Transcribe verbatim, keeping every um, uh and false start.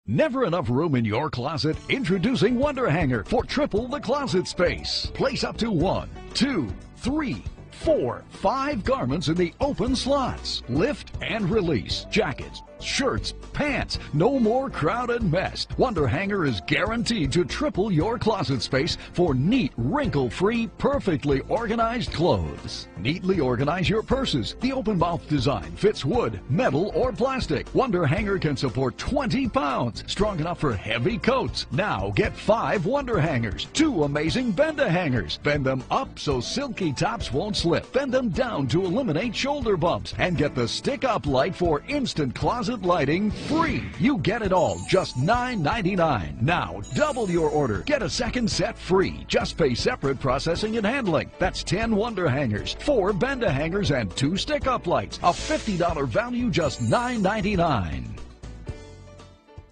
Never enough room in your closet? Introducing Wonder Hanger for triple the closet space. Place up to one, two, three, four, five garments in the open slots. Lift and release jackets, shirts, pants. No more crowded mess. Wonder Hanger is guaranteed to triple your closet space for neat, wrinkle-free, perfectly organized clothes. Neatly organize your purses. The open mouth design fits wood, metal, or plastic. Wonder Hanger can support twenty pounds, strong enough for heavy coats. Now get five Wonder Hangers, two amazing Benda hangers. Bend them up so silky tops won't slip. Bend them down to eliminate shoulder bumps, and get the stick-up light for instant closet lighting free. You get it all, just nine ninety-nine. Now double your order. Get a second set free. Just pay separate processing and handling. That's ten Wonder Hangers, four Benda hangers, and two stick-up lights. A fifty dollar value, just nine ninety-nine.